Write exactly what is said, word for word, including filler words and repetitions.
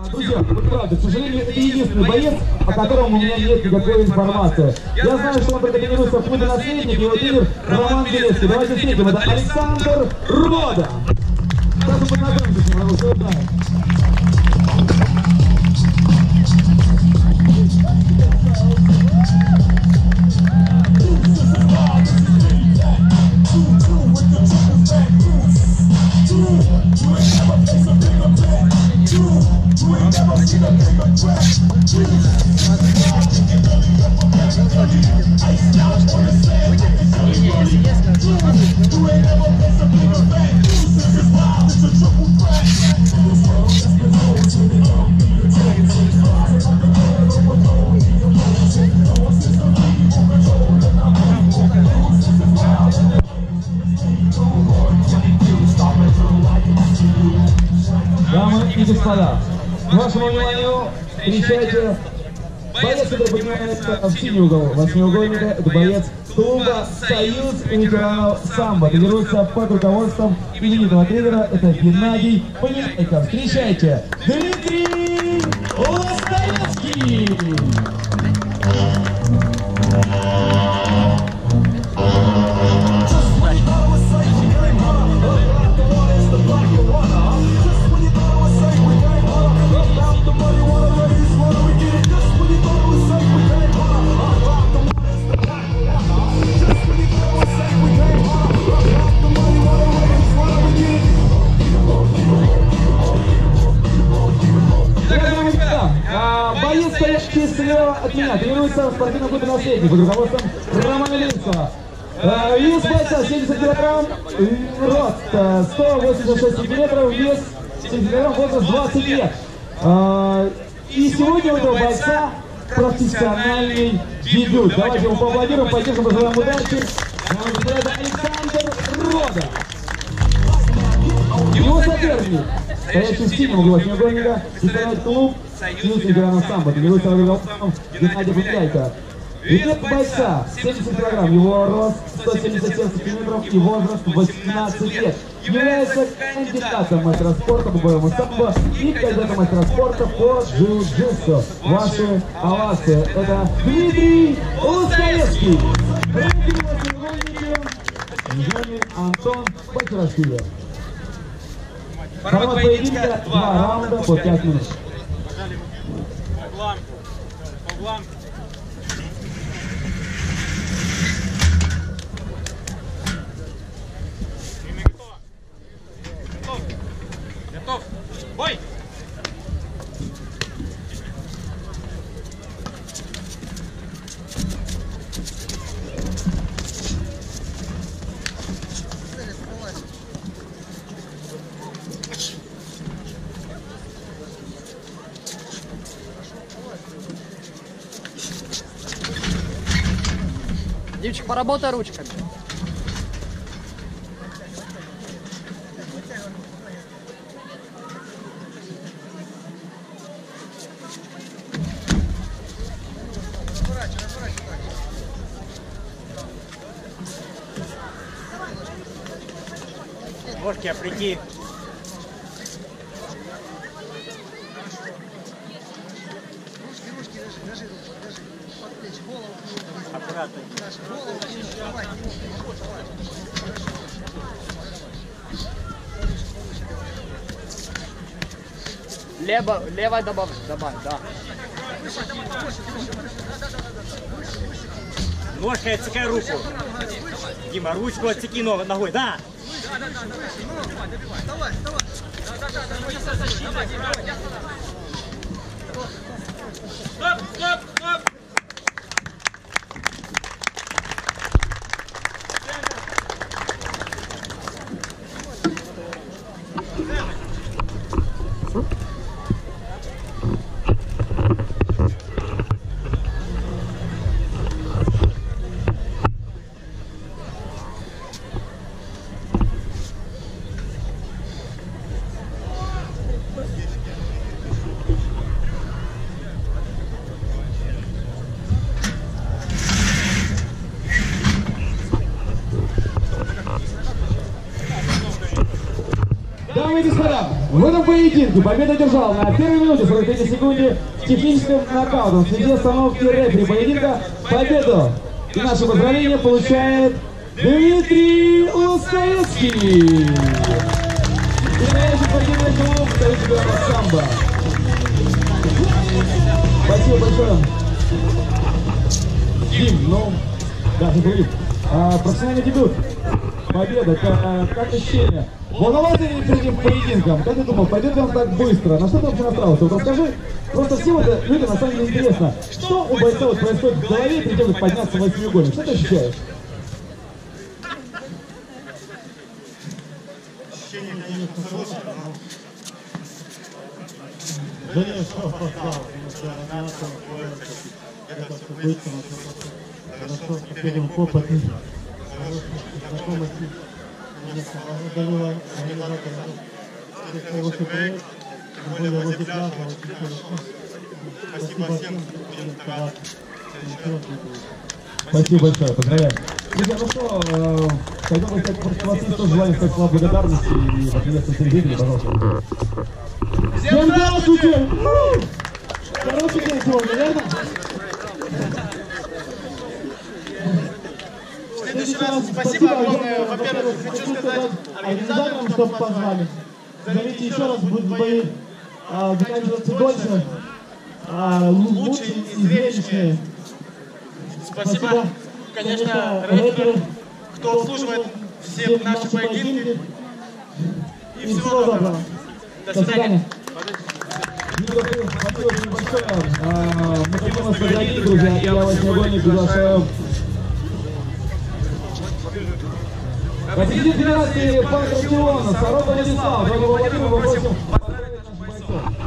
Друзья, вот правда, к сожалению, это единственный боец, о котором у меня нет никакой информации. Я знаю, что он только тренируется в клубе «Наследник», его тренер Роман Белецкий. Давайте встретим, это Александр Рода. Сразу познакомимся с ним, потому что знаем. Дамы и господа, к вашему вниманию встречайте боец, который поднимается в синий угол восьмиугольника. Это боец клуба «Союз ветеранов самбо». Тренируется под руководством именитого тренера. Это Геннадий Паников. Встречайте, Дмитрий Ластовецкий! Боец, стоящий слева от меня, тренируется в спортивном клубе «Наследник» под руководством Романа Линцева. Вес бойца семьдесят килограмм, рост сто восемьдесят шесть сантиметров, вес семьдесят килограмм, возраст двадцать лет. И сегодня у этого бойца профессиональный дебют. Давайте ему поаплодируем, поддержим, пожелаем удачи. Это Александр Рода. Его соперник, стоящий в синем углу восьмиугольника, составляет клуб «Союз ветеранов самбо». Тренируется под руководством Геннадия Паникова. Вес бойца семьдесят килограмм, его рост сто семьдесят семь сантиметров и возраст восемнадцать лет. Является кандидатом мастера спорта по боевому самбо и кандидатом мастера спорта по джиу-джитсу. Ваши овации. Это Дмитрий Ластовецкий. Антон Бачарашвили. Формат поединка два раунда по пять минут. По углам. По углам. Готов. Готов. Бой! Димчик, поработай ручками. Ножки опреди. Аккуратно. Лево, левой добавь, добавь, да. Ножкой отсекай руку. Дима, ручку отсеки ногой, да. Давай, давай. Стоп, стоп, стоп. Дамы и господа, в этом поединке победу одержал на первой минуте сорок третьей секунде техническим нокаутом в связи остановки рефери поединка победу. И наше поздравление получает Дмитрий Лустоевский. И следующий поединок клуб стоит самбо. Спасибо большое. Дим, ну, да, ты говоришь. А, профессиональный дебют. Победа, как, как ощущение? Волновался ли перед этим поединком? Как ты думал, пойдет ли он так быстро? На что ты вообще настраивался? Вот расскажи, просто всем это людям на самом деле интересно. Что у бойца вот происходит в голове перед тем, как подняться в восьмиугольник? Что ты ощущаешь? Ощущение, конечно, хорошее, но... Да нет, что попал, потому что анимация это все быстро, хорошо, первым опытом, знакомости, конечно, благодарю организаторам, это хороший проект, тем более возле пляжа, очень хорошо. Спасибо всем, будем стараться. Спасибо большое, поздравляю. Друзья, ну что, э, хотел бы сказать, просто у вас есть тоже желание сказать слова благодарности и поприветствовать телевизоре, пожалуйста. Всем здравствуйте! Хороший день сегодня, верно? В следующий раз спасибо огромное. Во-первых, хочу сказать организаторам, что позвали. Зовите еще раз, будут бои а, заканчиваться дольше, а, лучше и зрелищнее. Спасибо, конечно, рэперы, кто обслуживает все наши поединки. И всего доброго. До свидания. Спасибо очень большое. А, мы хотим вас поздравить, друзья. Я вас сегодня приглашаю. Президент Федерации Панкратиона, Сорока Владислав, Владимир, мы просим поздравить наших бойцов.